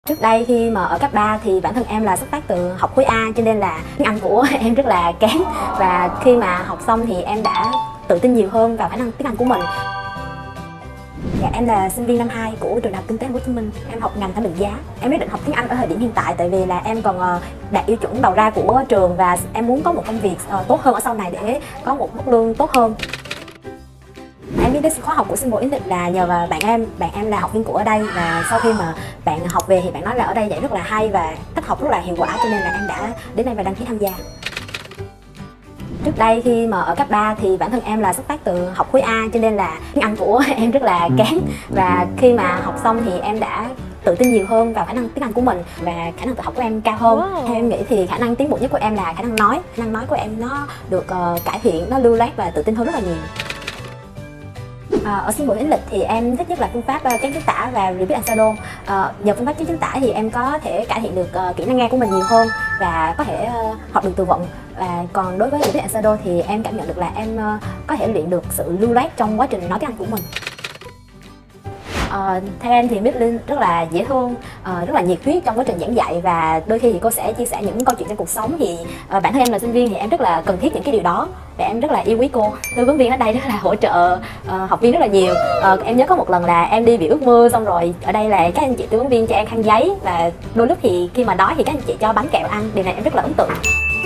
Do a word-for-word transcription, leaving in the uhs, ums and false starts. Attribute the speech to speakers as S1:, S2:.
S1: Trước đây khi mà ở cấp ba thì bản thân em là xuất phát từ học khối A, cho nên là tiếng Anh của em rất là kém. Và khi mà học xong thì em đã tự tin nhiều hơn vào khả năng tiếng Anh của mình. Dạ, em là sinh viên năm hai của trường Đại học Kinh tế Hồ Chí Minh. Em học ngành thẩm định giá. Em quyết định học tiếng Anh ở thời điểm hiện tại tại vì là em còn đạt yêu chuẩn đầu ra của trường và em muốn có một công việc tốt hơn ở sau này để có một mức lương tốt hơn. Em biết đến khóa học của Symbol English là nhờ vào bạn em, bạn em là học viên của ở đây và sau khi mà bạn học về thì bạn nói là ở đây dạy rất là hay và cách học rất là hiệu quả, cho nên là em đã đến đây và đăng ký tham gia. Trước đây khi mà ở cấp ba thì bản thân em là xuất phát từ học khối A, cho nên là tiếng Anh của em rất là kém. Và khi mà học xong thì em đã tự tin nhiều hơn vào khả năng tiếng Anh của mình và khả năng tự học của em cao hơn. Wow. Theo em nghĩ thì khả năng tiến bộ nhất của em là khả năng nói. Khả năng nói của em nó được uh, cải thiện, nó lưu loát và tự tin hơn rất là nhiều. À, ở Symbol English thì em thích nhất là phương pháp uh, chấm chính tả và repeat and shadow. Uh, nhờ phương pháp chấm chính tả thì em có thể cải thiện được uh, kỹ năng nghe của mình nhiều hơn và có thể uh, học được từ vựng. Và còn đối với repeat and shadow thì em cảm nhận được là em uh, có thể luyện được sự lưu loát trong quá trình nói tiếng Anh của mình. Uh, theo em thì Miss Linh rất là dễ thương, uh, rất là nhiệt huyết trong quá trình giảng dạy và đôi khi thì cô sẽ chia sẻ những câu chuyện trong cuộc sống. Thì uh, bản thân em là sinh viên thì em rất là cần thiết những cái điều đó và em rất là yêu quý cô. Tư vấn viên ở đây rất là hỗ trợ uh, học viên rất là nhiều. Uh, em nhớ có một lần là em đi bị ước mưa, xong rồi ở đây là các anh chị tư vấn viên cho em khăn giấy và đôi lúc thì khi mà đói thì các anh chị cho bánh kẹo ăn. Điều này em rất là ấn tượng.